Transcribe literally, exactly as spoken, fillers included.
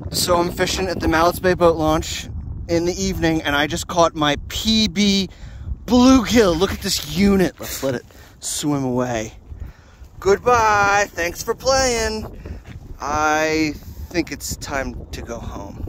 So I'm fishing at the Mallets Bay boat launch in the evening, and I just caught my P B bluegill. Look at this unit. Let's let it swim away. Goodbye. Thanks for playing. I think it's time to go home.